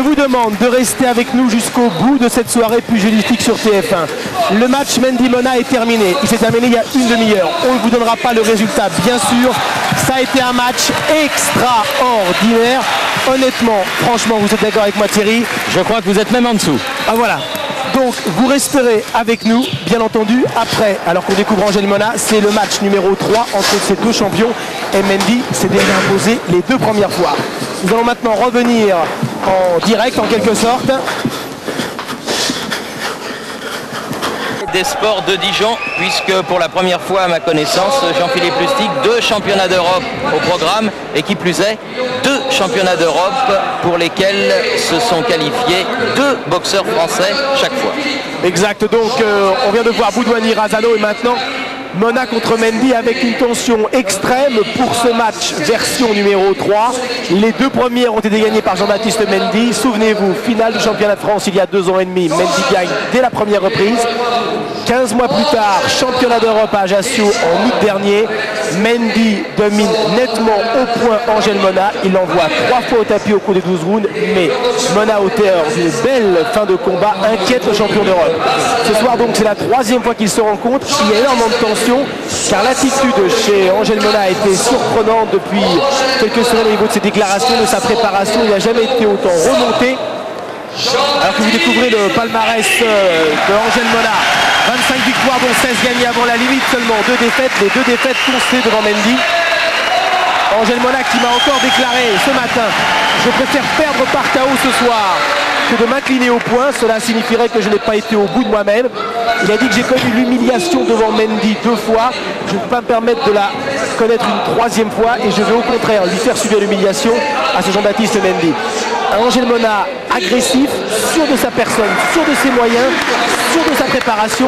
vous demande de rester avec nous jusqu'au bout de cette soirée pugilistique sur TF1. Le match Mendy-Mona est terminé. Il s'est terminé il y a une demi-heure. On ne vous donnera pas le résultat, bien sûr. Ça a été un match extraordinaire. Honnêtement, franchement, vous êtes d'accord avec moi, Thierry? Je crois que vous êtes même en dessous. Ah voilà. Donc vous resterez avec nous, bien entendu, après, alors qu'on découvre Angel Mona, c'est le match numéro 3 entre ces deux champions. Et Mendy s'est déjà imposé les deux premières fois. Nous allons maintenant revenir en direct, en quelque sorte. Des sports de Dijon, puisque pour la première fois à ma connaissance, Jean-Philippe Lustig, 2 championnats d'Europe au programme, et qui plus est, 2 championnats d'Europe pour lesquels se sont qualifiés 2 boxeurs français chaque fois. Exact, donc on vient de voir Boudouani Razano et maintenant Mona contre Mendy avec une tension extrême pour ce match version numéro 3. Les 2 premières ont été gagnées par Jean-Baptiste Mendy. Souvenez-vous, finale du championnat de France il y a 2 ans et demi. Mendy gagne dès la première reprise. 15 mois plus tard, championnat d'Europe à Ajaccio en août dernier. Mendy domine nettement au point Angel Mona. Il l'envoie 3 fois au tapis au cours des 12 rounds. Mais Mona, auteur d'une belle fin de combat, inquiète le champion d'Europe. Ce soir donc c'est la 3e fois qu'ils se rencontrent. Il y a énormément de tension car l'attitude chez Angel Mona a été surprenante depuis quelques semaines au niveau de ses déclarations, de sa préparation. Il n'a jamais été autant remonté. Alors que vous découvrez le palmarès de Angel Mona, 25 victoires dont 16 gagnées avant la limite, seulement 2 défaites, les 2 défaites constatées devant Mendy. Angel Mona qui m'a encore déclaré ce matin: je préfère perdre par KO ce soir que de m'incliner au point, cela signifierait que je n'ai pas été au bout de moi-même. Il a dit que j'ai connu l'humiliation devant Mendy 2 fois, je ne peux pas me permettre de la connaître une 3e fois et je vais au contraire lui faire subir l'humiliation à ce Jean-Baptiste Mendy. Un Angel Mona agressif, sûr de sa personne, sûr de ses moyens, sûr de sa préparation.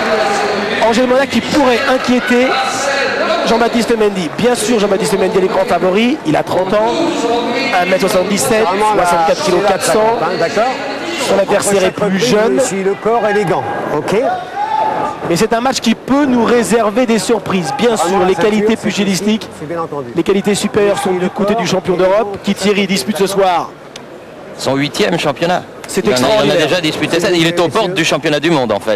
Angel Mona qui pourrait inquiéter Jean-Baptiste Mendy. Bien sûr, Jean-Baptiste Mendy est l'écran favori. Il a 30 ans, 1m77, 64 kg 400. D'accord. Son adversaire est plus jeune. Si le corps élégant, ok. Mais c'est un match qui peut nous réserver des surprises. Bien sûr, les qualités pugilistiques, les qualités supérieures sont du côté du champion d'Europe, qui Thierry dispute ce soir. Son 8e championnat. C'est Il en extraordinaire. a déjà disputé 7. Il est aux portes du championnat du monde en fait.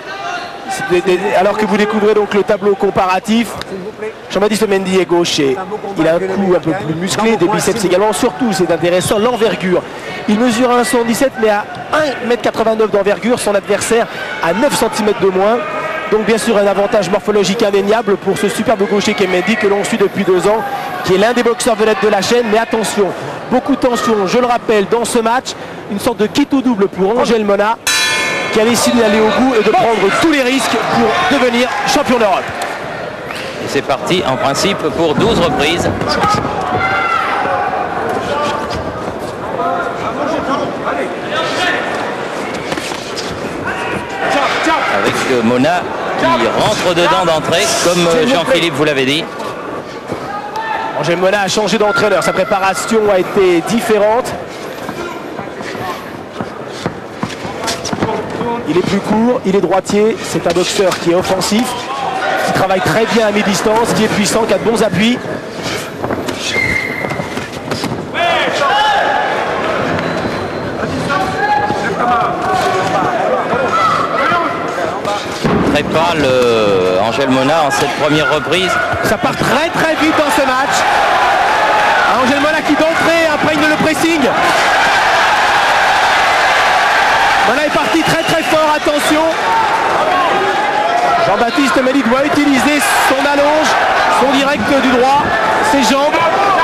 Alors que vous découvrez donc le tableau comparatif, Jean-Baptiste Mendy est gaucher. Il a un cou un peu plus musclé, des biceps également. Surtout, c'est intéressant, l'envergure. Il mesure 1,77 mais à 1,89 m d'envergure. Son adversaire à 9 cm de moins. Donc bien sûr un avantage morphologique indéniable pour ce superbe gaucher qu'est Mendy, que l'on suit depuis 2 ans, qui est l'un des boxeurs vedettes de la chaîne. Mais attention, beaucoup de tension, je le rappelle, dans ce match. Une sorte de quitte au double pour Angel Mona, qui a décidé d'aller au bout et de prendre tous les risques pour devenir champion d'Europe. Et c'est parti en principe pour 12 reprises. Avec Mona qui rentre dedans d'entrée, comme Jean-Philippe vous l'avez dit. Angel Mona a changé d'entraîneur, sa préparation a été différente. Il est plus court, il est droitier, c'est un boxeur qui est offensif, qui travaille très bien à mi-distance, qui est puissant, qui a de bons appuis. Très pâle Angel Mona en cette première reprise. Ça part très très vite dans ce match. Angel Mona qui d'entrée imprègne le pressing. Mona est parti très très fort, attention. Jean-Baptiste Mendy doit utiliser son allonge, son direct du droit, ses jambes.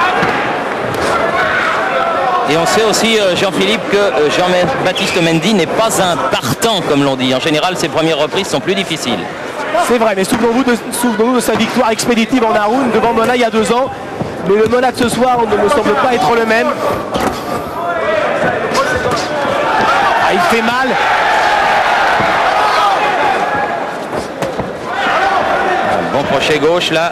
Et on sait aussi, Jean-Philippe, que Jean-Baptiste Mendy n'est pas un partant, comme l'on dit. En général, ses premières reprises sont plus difficiles. C'est vrai, mais souvenons-nous de sa victoire expéditive en Haroun devant Mona il y a 2 ans. Mais le Mona de ce soir ne me semble pas être le même. Ah, il fait mal. Un bon crochet gauche là.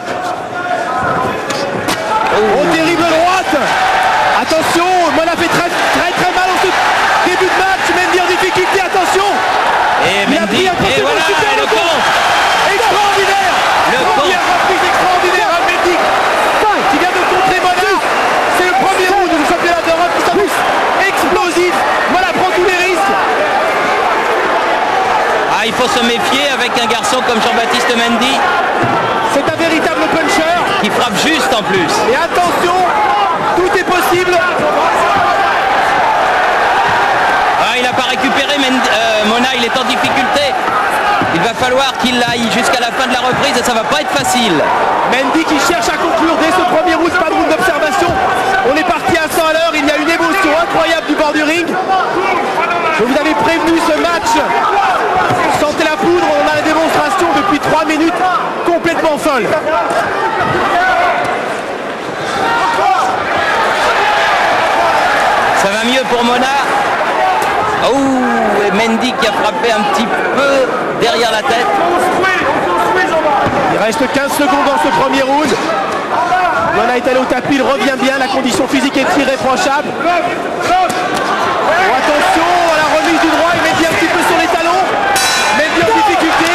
Oh, terrible droite. Attention, Mona fait très mal en ce début de match. Mendy en difficulté, attention. Et Mendy, et voilà, et le compte. Extraordinaire. Première reprise extraordinaire à Mendy qui vient de contrer Mona. C'est le premier round du championnat d'Europe qui s'annonce explosif. faut se méfier avec un garçon comme Jean-Baptiste Mendy. C'est un véritable puncher. Qui frappe juste en plus. Et attention, tout est possible. Ah, il n'a pas récupéré, Mona, il est en difficulté. Il va falloir qu'il aille jusqu'à la fin de la reprise et ça va pas être facile. Mendy qui cherche à conclure dès ce premier round, pas de round d'observation. On est parti à 100 à l'heure, il y a une émotion incroyable du bord du ring. Je vous avais prévenu, ce match sentait la poudre, on a la démonstration depuis 3 minutes complètement folle. Ça va mieux pour Mona. Oh, et Mendy qui a frappé un petit peu derrière la tête. Il reste 15 secondes dans ce premier round. Mona est allé au tapis, il revient bien, la condition physique est irréprochable. Oh, attention à la remise du droit, il met bien un petit peu sur les talons. Mendy en difficulté.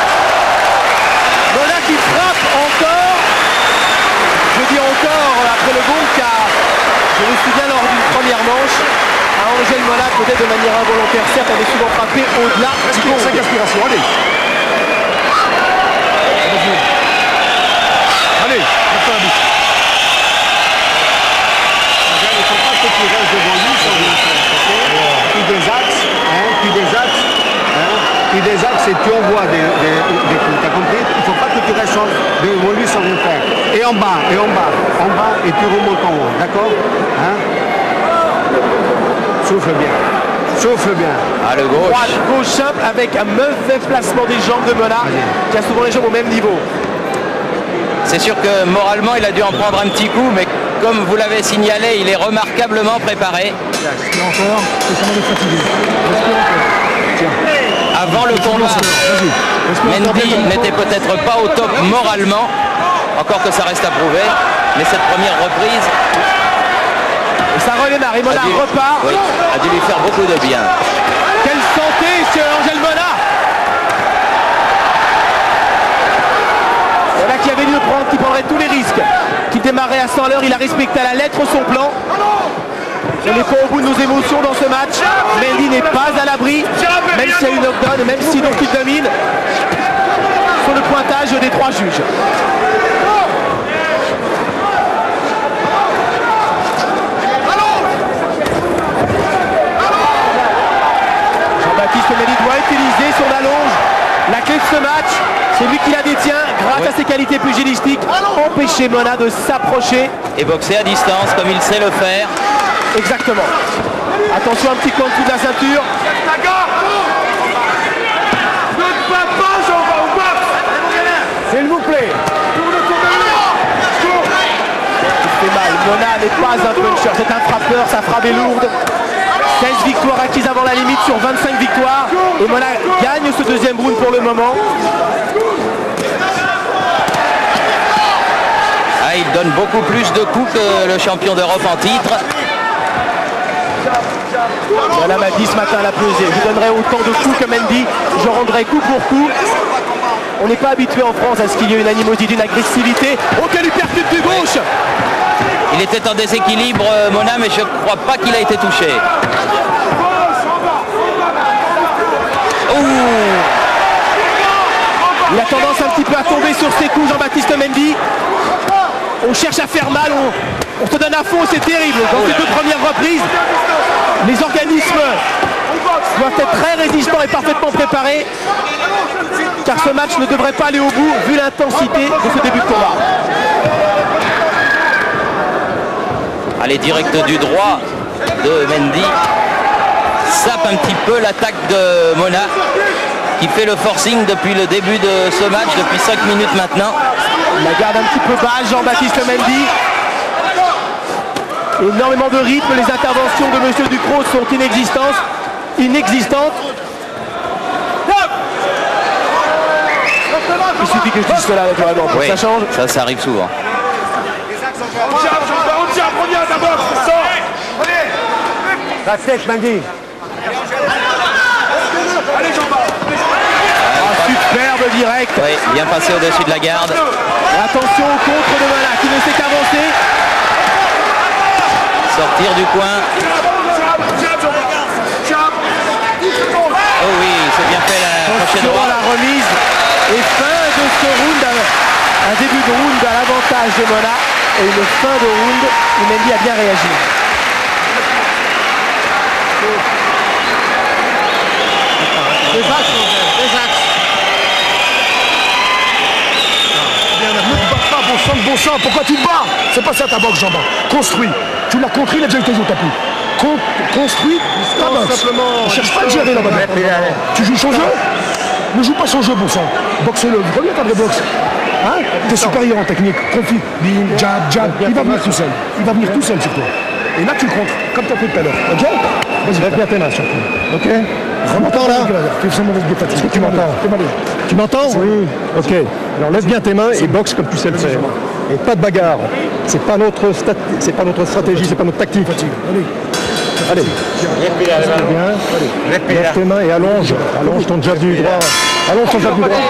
Mona qui frappe encore. Je dis encore après le gong car je me souviens lors d'une première manche à Angel Mona, peut-être de manière involontaire, certes, avait souvent frappé au-delà du gong. 5 aspirations, allez. Allez, la bouche. Il ne faut pas que tu restes devant lui sans rien faire. Puis des axes, puis des axes, puis des axes et tu envoies des coups. T'as compris? Il ne faut pas que tu restes devant lui sans rien faire. Et en bas, et tu remontes en haut, d'accord? Souffle bien. Souffle bien. Ah, le gauche. Droite, gauche simple avec un mauvais placement des jambes de Mona qui a souvent les jambes au même niveau. C'est sûr que moralement il a dû en prendre un petit coup, mais comme vous l'avez signalé, il est remarquablement préparé. Avant le combat, Mendy n'était peut-être pas au top moralement, encore que ça reste à prouver, mais cette première reprise Et ça redémarre, et Mona repart. Oui, a dû lui faire beaucoup de bien. Quelle santé chez Angel Mona. Voilà qui avait dû le prendre, qui prendrait tous les risques. Qui démarrait à 100 à l'heure, il a respecté à la lettre son plan. On n'est pas au bout de nos émotions dans ce match. Mendy n'est pas à l'abri, même s'il y a eu knockdown, même si donc il domine sur le pointage des 3 juges. Jean-Baptiste Mendy doit utiliser son allonge. La clé de ce match, c'est lui qui la détient grâce à ses qualités pugilistiques. Empêcher Mona de s'approcher. Et boxer à distance comme il sait le faire. Exactement. Attention, un petit coup en dessous de la ceinture. S'il vous plaît. Il fait mal. Mona n'est pas un puncher, c'est un frappeur, sa frappe est lourde. 16 victoires acquises avant la limite sur 25 victoires. Et Mona gagne ce deuxième round pour le moment. Ah, il donne beaucoup plus de coups que le champion d'Europe en titre. Voilà m'a dit ce matin à la pesée. Je donnerai autant de coups que Mendy. Je rendrai coup pour coup. On n'est pas habitué en France à ce qu'il y ait une animosité, une agressivité. Oh, quel uppercut du gauche! Il était en déséquilibre, Mona, mais je ne crois pas qu'il a été touché. Il a tendance un petit peu à tomber sur ses coups, Jean-Baptiste Mendy. On cherche à faire mal, on se donne à fond, c'est terrible. Dans ces 2 premières reprises, les organismes doivent être très résistants et parfaitement préparés, car ce match ne devrait pas aller au bout, vu l'intensité de ce début de combat. Allez, direct du droit de Mendy. Sape un petit peu l'attaque de Mona, qui fait le forcing depuis le début de ce match, depuis 5 minutes maintenant. Il la garde un petit peu basse, Jean-Baptiste Mendy. Énormément de rythme, les interventions de Monsieur Ducrot sont inexistantes. Il suffit que je dise cela naturellement pour que ça change. Ça arrive souvent. La tête, Mendy. Superbe direct. Oui, bien passé au-dessus de la garde. Attention au contre de Mona qui ne sait qu'avancer. Sortir du coin. Oh oui, c'est bien fait la prochaine droite. round à l'avantage de Mona et une fin de round où Mendy a bien réagi. Des axes, des axes. Ne te bats pas, bon sang, pourquoi tu te bats? C'est pas ça ta boxe, Jean-Baptiste. Construis. Tu l'as construit, il a déjà été au tapis. Construis ta boxe. Ne cherche pas à gérer là-bas. Tu joues son jeu? Ne joue pas son jeu, bon sang. Boxe-le, reviens ta vraie boxe. Hein? T'es supérieur en technique. Confie. Bing, jab, jab. Il va venir tout seul. Il va venir tout seul sur toi. Et là, tu le contres, comme tu as fait tout à l'heure. Ok? Vas-y, lève bien tes mains surtout. Ok? Tu m'entends là? Est-ce que tu m'entends? Tu m'entends? Oui. Ok. Alors lève bien tes mains et boxe comme tu sais le faire. Et pas de bagarre. C'est pas notre stratégie, c'est pas notre tactique. Allez. Lève tes mains et allonge. Allonge ton jab du droit. Allonge ton jab du droit.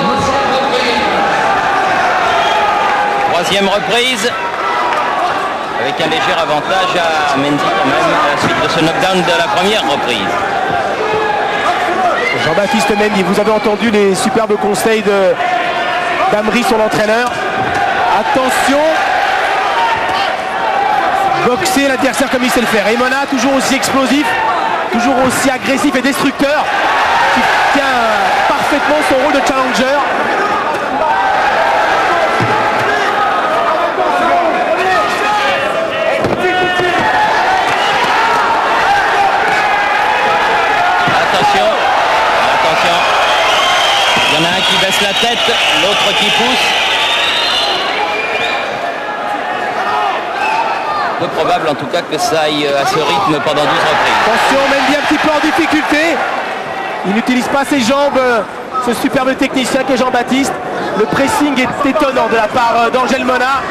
Troisième reprise. Avec un léger avantage à Mendy quand même à la suite de ce knockdown de la première reprise. Jean-Baptiste Mendy, vous avez entendu les superbes conseils d'Amri, son entraîneur. Attention, boxer l'adversaire comme il sait le faire. Et Mona, toujours aussi explosif, toujours aussi agressif et destructeur, qui tient parfaitement son rôle de challenger. Il y en a un qui baisse la tête, l'autre qui pousse. Peu probable en tout cas que ça aille à ce rythme pendant 12 reprises. Attention, Mendy un petit peu en difficulté. Il n'utilise pas ses jambes, ce superbe technicien qu'est Jean-Baptiste. Le pressing est étonnant de la part d'Angel Mona.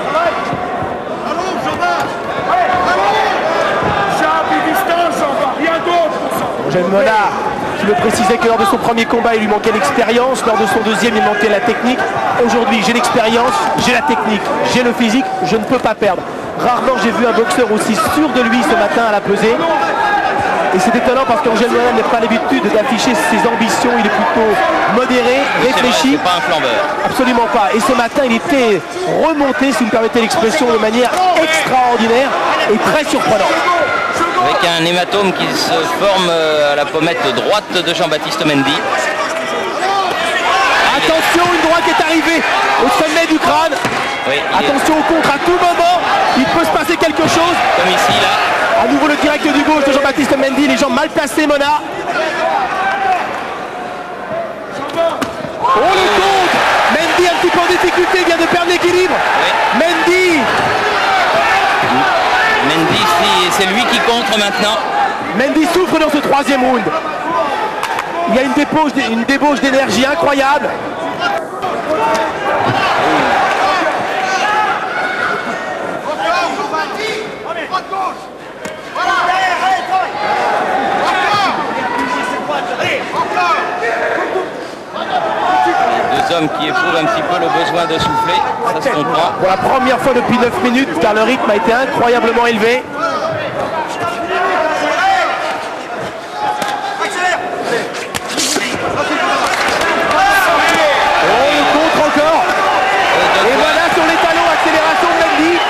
Angel Mona qui me précisait que lors de son premier combat il lui manquait l'expérience, lors de son deuxième il manquait la technique. Aujourd'hui j'ai l'expérience, j'ai la technique, j'ai le physique, je ne peux pas perdre. Rarement j'ai vu un boxeur aussi sûr de lui ce matin à la pesée. Et c'est étonnant parce qu'Angel Mona n'a pas l'habitude d'afficher ses ambitions, il est plutôt modéré, réfléchi. C'est pas un flambeur. Absolument pas. Et ce matin il était remonté, si vous me permettez l'expression, de manière extraordinaire et très surprenante. Avec un hématome qui se forme à la pommette droite de Jean-Baptiste Mendy. Attention, une droite est arrivée au sommet du crâne. Oui, attention au contre à tout moment. Il peut se passer quelque chose. Comme ici, là. À nouveau le direct du gauche de Jean-Baptiste Mendy. Les jambes mal placées, Mona. Oh, le contre. Mendy un petit peu en difficulté, vient de perdre l'équilibre. Oui. Mendy, c'est lui qui contre maintenant. Mendy souffre dans ce troisième round. Il y a une débauche d'énergie incroyable. Deux hommes qui éprouvent un petit peu le besoin de souffler, ça se comprend. Pour la première fois depuis 9 minutes, car le rythme a été incroyablement élevé. Oh, le contre encore. Et voilà sur les talons, accélération de Mendy.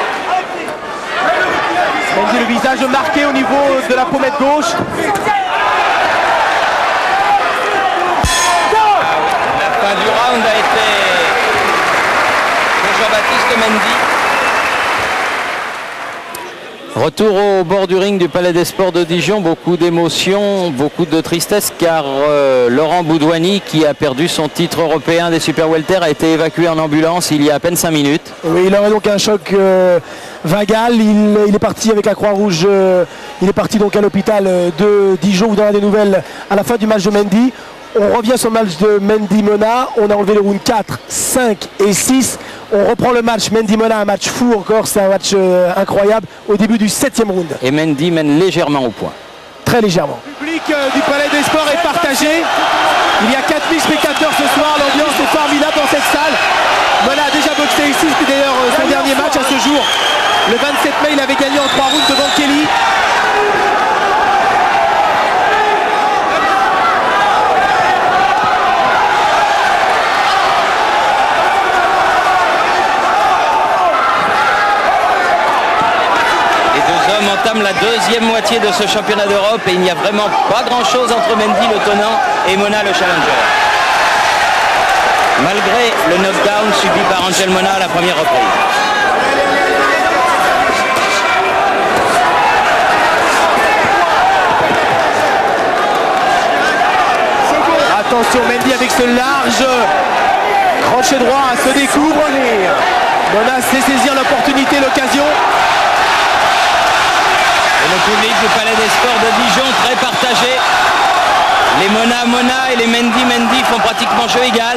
Mendy, le visage marqué au niveau de la pommette gauche. La fin du round a été pour Jean-Baptiste Mendy. Retour au bord du ring du Palais des Sports de Dijon, beaucoup d'émotions, beaucoup de tristesse car Laurent Boudouani, qui a perdu son titre européen des Super Welter, a été évacué en ambulance il y a à peine 5 minutes. Oui, il aurait donc un choc vagal, il est parti avec la Croix-Rouge, il est parti donc à l'hôpital de Dijon. Vous donnera des nouvelles à la fin du match de Mendy. On revient sur le match de Mendy-Mona, on a enlevé le round 4, 5 et 6. On reprend le match, Mendy-Mona, un match fou encore, c'est un match incroyable au début du 7e round. Et Mendy mène légèrement au point. Très légèrement. Le public du Palais des Sports est partagé. Il y a 4000 spectateurs ce soir, l'ambiance est formidable dans cette salle. Mona a déjà boxé ici, c'était d'ailleurs son dernier match à ce jour. Le 27 mai, il avait gagné en 3 rounds devant Kelly. entame la deuxième moitié de ce championnat d'Europe et il n'y a vraiment pas grand-chose entre Mendy, le tenant, et Mona, le challenger. Malgré le knockdown subi par Angel Mona à la première reprise. Attention, Mendy avec ce large crochet droit se découvre. Mona sait saisir l'opportunité, l'occasion. Et le public du Palais des Sports de Dijon très partagé. Les Mona et les Mendy font pratiquement jeu égal.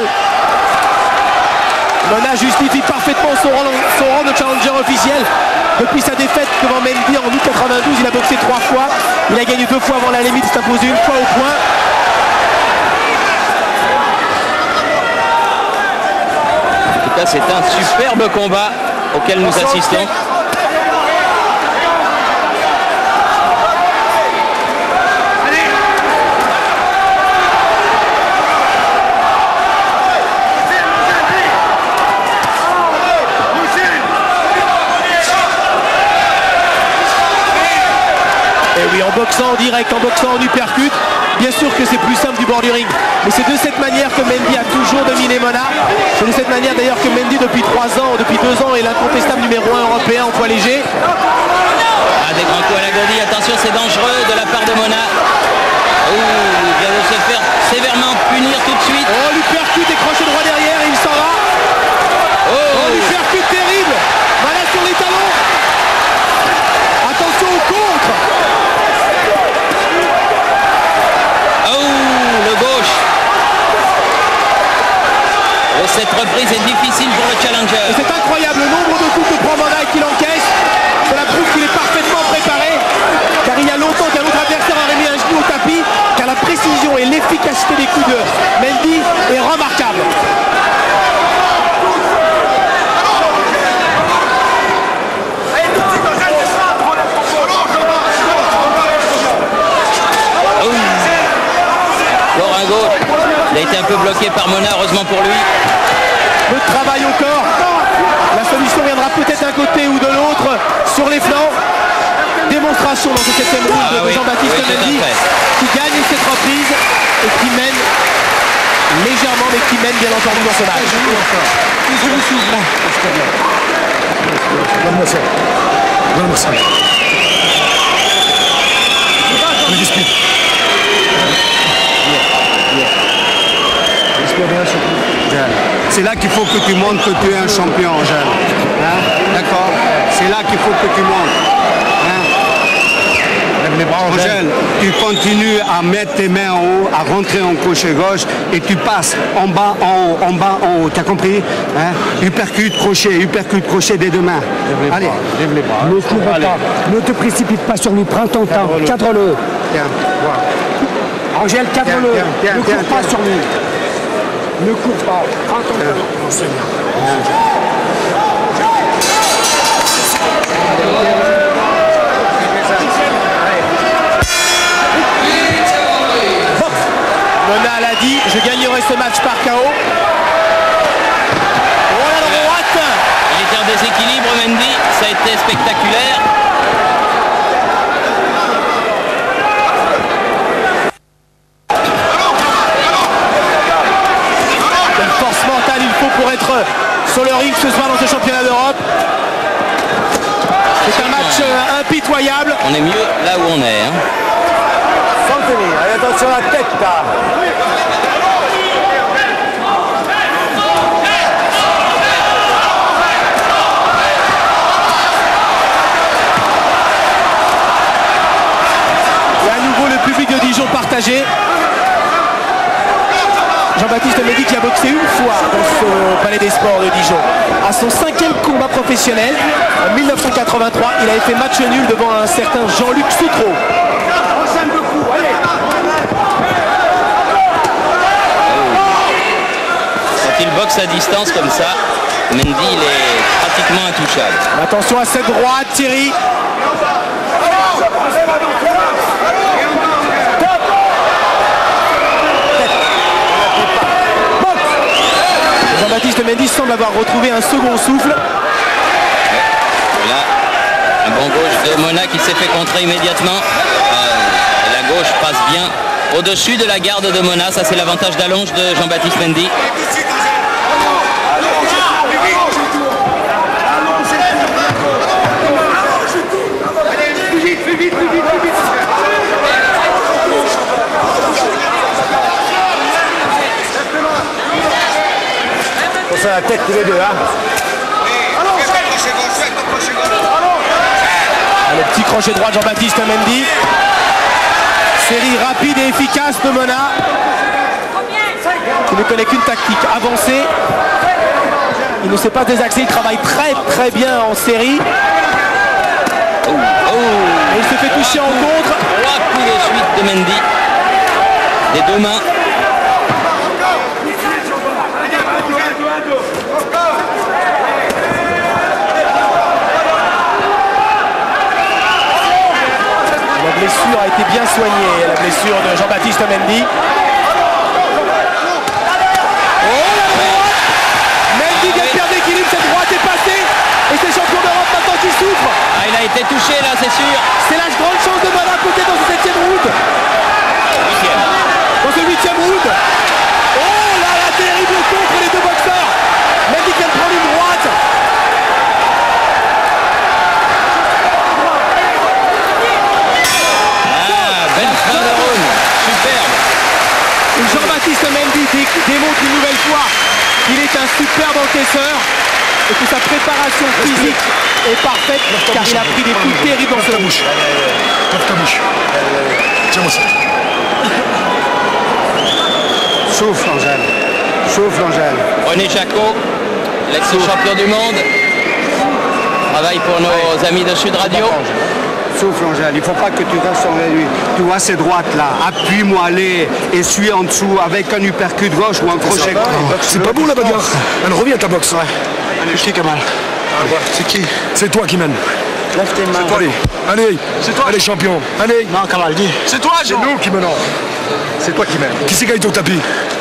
Mona justifie parfaitement son rang de challenger officiel. Depuis sa défaite devant Mendy en août 92, il a boxé 3 fois. Il a gagné 2 fois avant la limite, il s'est imposé 1 fois au point. En tout cas, c'est un superbe combat auquel nous assistons. Et oui, en boxant en direct, en boxant en uppercut, bien sûr que c'est plus simple du bord du ring. Mais c'est de cette manière que Mendy a toujours dominé Mona. C'est de cette manière d'ailleurs que Mendy depuis 3 ans, depuis 2 ans, est l'incontestable numéro 1 européen en poids léger. Ah, des grands coups à la godille, attention, c'est dangereux de la part de Mona. Il vient de se faire sévèrement punir tout de suite. Oh, l'uppercut est crochet droit derrière et il s'en va. Oh, l'uppercut terrible. Voilà sur les talons. Attention au contre. Le gauche. Et cette reprise est difficile pour le challenger. C'est incroyable le nombre de coups que prend Mona et qu'il encaisse. Cela prouve qu'il est parfaitement préparé. Car il y a longtemps qu'un autre adversaire aurait mis un genou au tapis. Car la précision et l'efficacité des coups de Mendy est remarquable. Il a été un peu bloqué par Mona, heureusement pour lui. Peu de travail au corps. La solution viendra peut-être d'un côté ou de l'autre sur les flancs. Démonstration dans ce 7e round de Jean-Baptiste Mendy qui gagne cette reprise et qui mène légèrement, mais qui mène bien entendu dans ce match. C'est là qu'il faut que tu montres que tu es un champion, Angèle. Hein? D'accord? C'est là qu'il faut que tu montres. Hein? Angèle, tu continues à mettre tes mains en haut, à rentrer en crochet-gauche et tu passes en bas, en haut. T'as compris? Hein? Uppercut, crochet des deux mains. Allez. Lève les bras. Ne cours pas. Ne te précipite pas sur lui. Prends ton temps. Cadre-le. Angèle, cadre-le. Ne cours pas sur lui. Ne cours pas. Prends ton temps. Mona l'a dit, je gagnerai ce match par KO. Oh la droite! Il était en déséquilibre, Mendy, ça a été spectaculaire. Quelle force mentale il faut pour être sur le ring ce soir dans ce championnat d'Europe. C'est un match impitoyable. On est mieux là où on est. Hein. Sans tenir. Allez, attention à la tête là. Et à nouveau le public de Dijon partagé. Jean-Baptiste Mendy qui a boxé une fois dans ce Palais des Sports de Dijon. À son 5e combat professionnel, en 1983, il avait fait match nul devant un certain Jean-Luc Soutreau. Quand il boxe à distance comme ça, Mendy il est pratiquement intouchable. Attention à cette droite, Thierry. Jean-Baptiste Mendy semble avoir retrouvé un second souffle. Là, un bon gauche de Mona qui s'est fait contrer immédiatement. La gauche passe bien au-dessus de la garde de Mona. Ça, c'est l'avantage d'allonge de Jean-Baptiste Mendy. Pour la tête tous les deux, hein. Le petit crochet droit de Jean-Baptiste Mendy. Série rapide et efficace de Mona, qui ne connaît qu'une tactique, avancer. Il ne sait pas désaxer, il travaille très bien en série. Et il se fait toucher en contre. 3 coups de suite de Mendy. Des deux mains. La blessure a été bien soignée, la blessure de Jean-Baptiste Mendy. Mendy vient de perdre l'équilibre, cette droite est passée. Et c'est champion d'Europe maintenant qui souffre. Ah, il a été touché là, c'est sûr. C'est la grande chance de Mona peut-être dans ce 7e round. Dans ce 8e round. Oh là là, terrible contre les deux boxeurs. Mendy vient de prendre une droite. Belle fin de round. Superbe. Jean-Baptiste Mendy démontre une nouvelle fois qu'il est un superbe encaisseur et que sa préparation physique est parfaite car il a pris des coups terribles dans sa bouche. Lève ta bouche. Tiens-moi ça. Souffle, Angèle. Souffle, Angèle. René Jacot, l'ex-champion du monde, travaille pour nos amis de Sud Radio. Souffle, Angèle. Il ne faut pas que tu restes sur lui. Tu vois ces droites-là. Appuie-moi, allez. Essuie en dessous avec un uppercut gauche ou un crochet gauche. C'est pas bon la bagarre. Elle revient ta boxe. Allez, je Kamal. C'est qui? C'est toi qui mène. Lève tes mains. Allez, allez. C'est toi. Allez, champion. Allez. Non, Kamal, dis. C'est toi, Jean. C'est nous qui menons. C'est toi qui mène. Qui c'est qui est au tapis?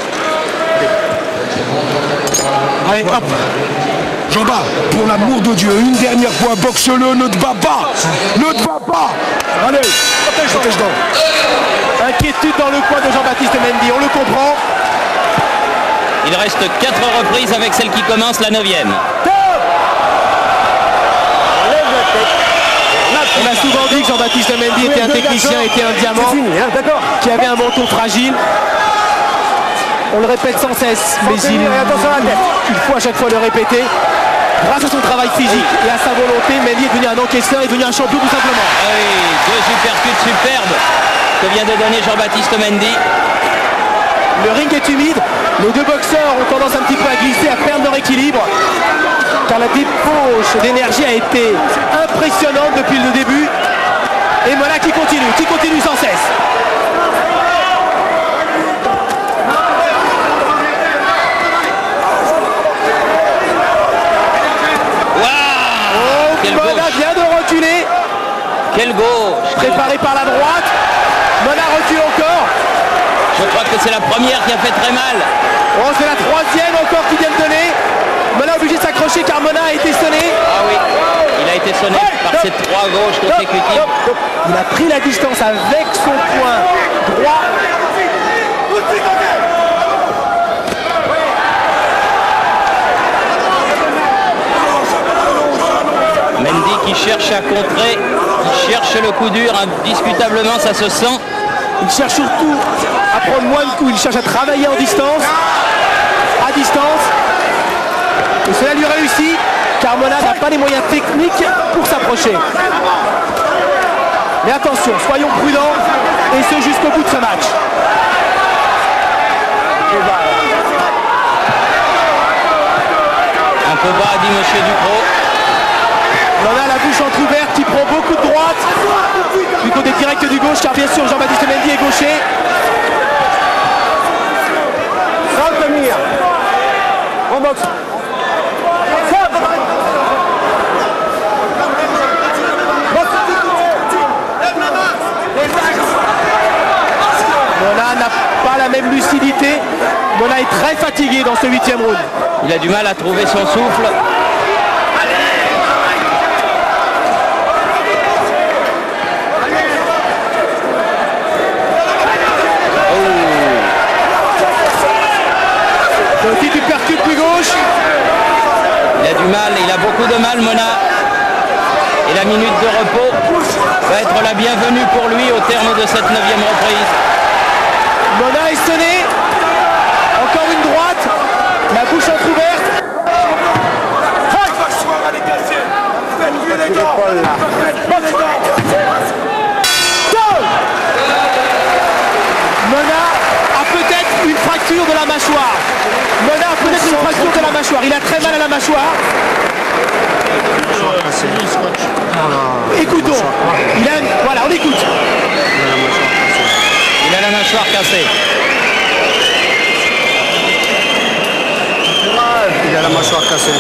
Allez, hop. Jean-Bas, pour l'amour de Dieu, une dernière fois, boxe-le, ne te bats pas. Ne te bats pas. Allez, protège donc. Inquiétude dans le coin de Jean-Baptiste Mendy, on le comprend. Il reste 4 reprises avec celle qui commence, la 9e. On a souvent dit que Jean-Baptiste Mendy était un technicien, était un diamant, qui avait un menton fragile. On le répète sans cesse, mais il faut à chaque fois le répéter. Grâce à son travail physique et à sa volonté, Mendy est devenu un encaisseur, est devenu un champion tout simplement. Ah oui, 2 uppercuts superbes que vient de donner Jean-Baptiste Mendy. Le ring est humide, les deux boxeurs ont tendance un petit peu à glisser, à perdre leur équilibre, car la débauche d'énergie a été impressionnante depuis le début. Et Mona qui continue sans cesse. Mona vient de reculer. Quel gauche. Préparé par la droite. Mona recule encore. Je crois que c'est la première qui a fait très mal. Oh, c'est la 3e encore qui vient de donner. Mona est obligé de s'accrocher car Mona a été sonné. Ah oui, il a été sonné par ces 3 gauches consécutives. Il a pris la distance avec son poing droit. Mendy qui cherche à contrer, qui cherche le coup dur, indiscutablement ça se sent. Il cherche surtout à prendre moins de coups, il cherche à travailler en distance, à distance. Et cela lui réussit, car Mona n'a pas les moyens techniques pour s'approcher. Mais attention, soyons prudents, et ce jusqu'au bout de ce match. Un peu bas, dit Monsieur Ducrot. Mona a la bouche entrouverte, qui prend beaucoup de droite, du côté direct du gauche, car bien sûr Jean-Baptiste Mendy est gaucher. Sans tenir. On boxe. Mona n'a pas la même lucidité. Mona est très fatigué dans ce 8e round. Il a du mal à trouver son souffle. du mal, il a beaucoup de mal, Mona. Et la minute de repos va être la bienvenue pour lui au terme de cette 9e reprise. Mona est sonné. Encore une droite. La bouche entrouverte. Mona a peut-être une fracture de la mâchoire. Mona a peut-être une fracture de la mâchoire. Il a très mal à la mâchoire. Écoutons. Voilà, on écoute. Il a la mâchoire cassée. Il a la mâchoire cassée.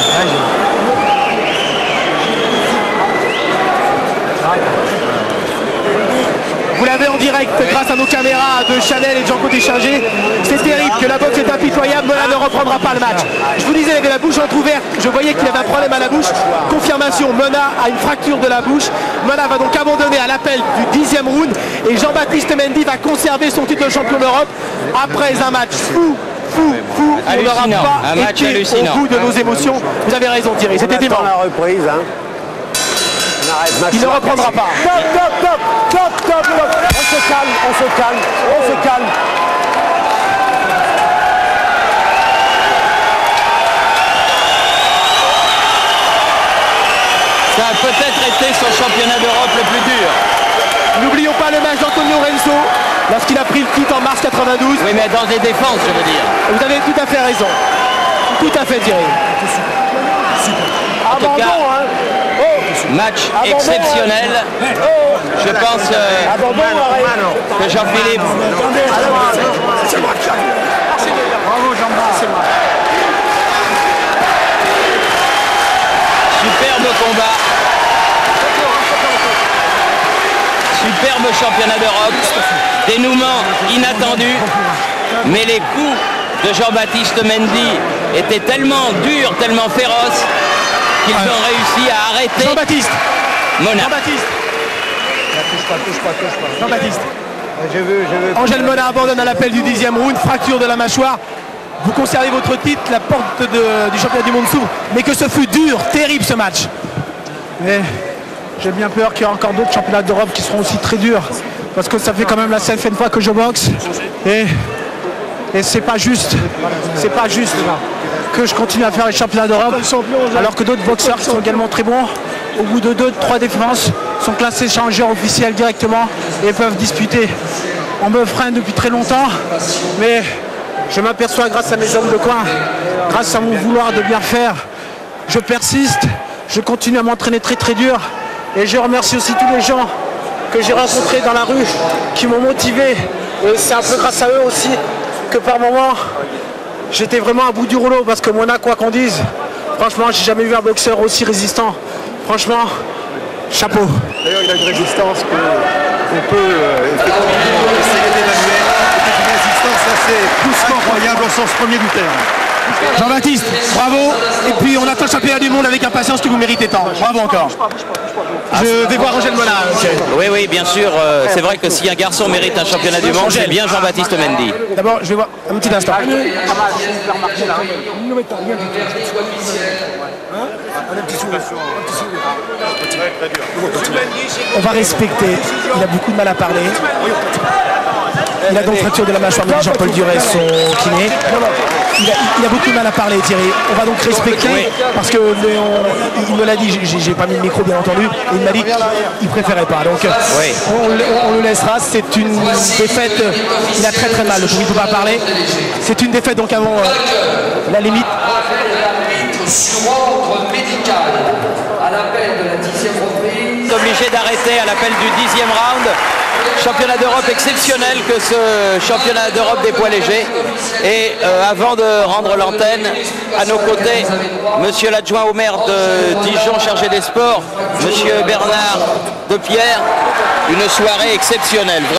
Vous l'avez en direct grâce à nos caméras de Chanel et de Jean-Claude Échinger. C'est terrible que la boxe est impitoyable. Mona ne reprendra pas le match. Je vous disais, il avait la bouche entrouverte. Je voyais qu'il avait un problème à la bouche. Confirmation, Mona a une fracture de la bouche. Mona va donc abandonner à l'appel du 10e round. Et Jean-Baptiste Mendy va conserver son titre de champion d'Europe après un match fou. On n'aura pas été hallucinant. au bout de nos émotions. Vous avez raison, Thierry. C'était dément. la reprise. Hein. Il ne reprendra pas. Stop. On se calme. Ça a peut-être été son championnat d'Europe le plus dur. N'oublions pas le match d'Antonio Renzo lorsqu'il a pris le titre en mars 92. Oui, mais dans des défenses, je veux dire. Vous avez tout à fait raison. Tout à fait, Thierry. En tout cas, match exceptionnel. Je pense que Jean-Philippe... Superbe combat. Superbe championnat d'Europe. Dénouement inattendu. Mais les coups de Jean-Baptiste Mendy étaient tellement durs, tellement féroces, qu'ils ont réussi à arrêter Jean-Baptiste. Mona. Jean-Baptiste. Touche pas. Jean-Baptiste. Je veux. Angèle Mona abandonne à l'appel du 10e round, fracture de la mâchoire. Vous conservez votre titre, la porte du championnat du monde s'ouvre. Mais que ce fut dur, terrible ce match. Mais j'ai bien peur qu'il y ait encore d'autres championnats d'Europe qui seront aussi très durs. Parce que ça fait quand même la 7e fois que je boxe. Et c'est pas juste. C'est pas juste que je continue à faire les championnats d'Europe. Alors que d'autres boxeurs qui sont également très bons, au bout de 2-3 défenses, sont classés changeurs officiels directement et peuvent disputer. On me freine depuis très longtemps, mais je m'aperçois grâce à mes hommes de coin, grâce à mon vouloir de bien faire, je persiste, je continue à m'entraîner très dur et je remercie aussi tous les gens que j'ai rencontrés dans la rue qui m'ont motivé et c'est un peu grâce à eux aussi que par moments j'étais vraiment à bout du rouleau parce que Mona, quoi qu'on dise, franchement j'ai jamais vu un boxeur aussi résistant, franchement chapeau. D'ailleurs, il a une résistance qu'on peut effectivement essayer d'évaluer. C'est une résistance assez doucement croyable au sens premier du terme. Jean-Baptiste, bravo. Et puis on attend le championnat du monde avec impatience que vous méritez tant. Bravo encore. Je vais voir Angèle Mona. Oui, bien sûr. C'est vrai que si un garçon mérite un championnat du monde, c'est bien Jean-Baptiste Mendy. D'abord, je vais voir un petit instant. On va respecter. Il a beaucoup de mal à parler. Il a donc fracture de la mâchoire, mais Jean-Paul Duret, son kiné. Il a beaucoup de mal à parler, Thierry. On va donc respecter, parce que il me l'a dit, j'ai pas mis le micro bien entendu, et il m'a dit qu'il préférait pas. Donc on le laissera. C'est une défaite. Il a très mal, donc il ne peut pas parler. C'est une défaite donc avant la limite. Médical à l'appel de la 10e reprise. Obligé d'arrêter à l'appel du 10e round. Championnat d'Europe exceptionnel que ce championnat d'Europe des poids légers. Et avant de rendre l'antenne, à nos côtés, monsieur l'adjoint au maire de Dijon chargé des sports, monsieur Bernard Depierre, une soirée exceptionnelle.